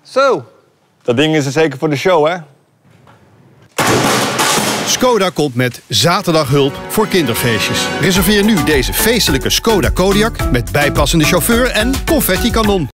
Zo, dat ding is er zeker voor de show, hè? Skoda komt met zaterdaghulp voor kinderfeestjes. Reserveer nu deze feestelijke Skoda Kodiaq met bijpassende chauffeur en confetti-kanon.